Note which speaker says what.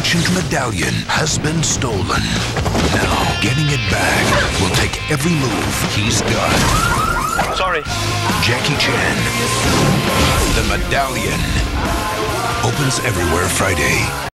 Speaker 1: ancient medallion has been stolen. Now, getting it back will take every move he's got.
Speaker 2: Sorry.
Speaker 1: Jackie Chan. The Medallion. Opens everywhere Friday.